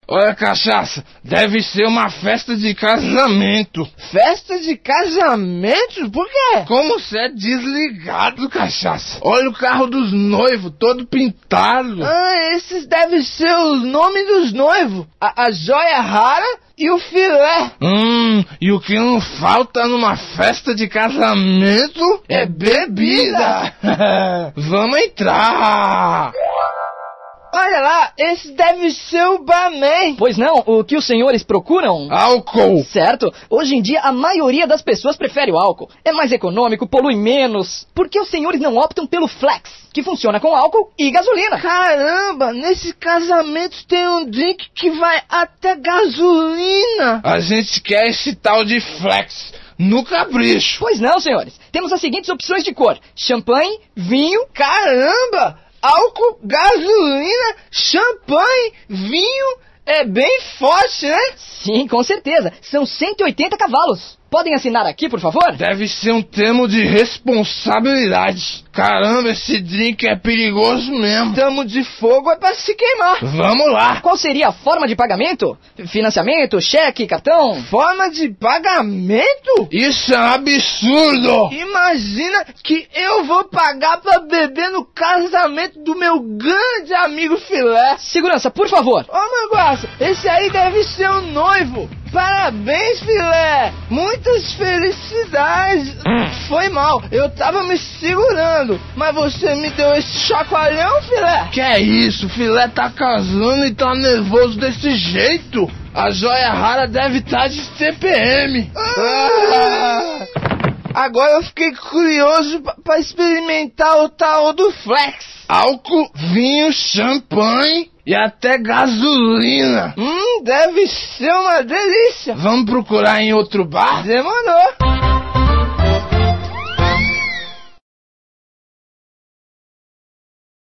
Olha, cachaça, deve ser uma festa de casamento. Festa de casamento? Por quê? Como você é desligado, cachaça. Olha o carro dos noivos, todo pintado. Esses devem ser os nomes dos noivos. A joia rara e o filé. E o que não falta numa festa de casamento é bebida. Vamos entrar. Olha lá, esse deve ser o barman. Pois não, o que os senhores procuram? Álcool. Certo, hoje em dia a maioria das pessoas prefere o álcool. É mais econômico, polui menos. Por que os senhores não optam pelo Flex, que funciona com álcool e gasolina? Caramba, nesse casamento tem um drink que vai até gasolina. A gente quer esse tal de Flex no capricho. Pois não, senhores. Temos as seguintes opções de cor: champanhe, vinho... Caramba! Álcool, gasolina, champanhe, vinho, é bem forte, né? Sim, com certeza. São 180 cavalos. Podem assinar aqui, por favor? Deve ser um termo de responsabilidade. Caramba, esse drink é perigoso mesmo. Termo de fogo é pra se queimar. Vamos lá. Qual seria a forma de pagamento? Financiamento, cheque, cartão? Forma de pagamento? Isso é um absurdo. Imagina que eu vou pagar pra beber no casamento do meu grande amigo Filé. Segurança, por favor. Manguaça, esse aí deve ser o noivo. Parabéns, Filé. Muitas felicidades. Foi mal, eu tava me segurando, mas você me deu esse chacoalhão, Filé. Que é isso, Filé tá casando e tá nervoso desse jeito. A joia rara deve estar de CPM. Agora eu fiquei curioso pra experimentar o tal do Flex. Álcool, vinho, champanhe e até gasolina. Deve ser uma delícia. Vamos procurar em outro bar? Demorou.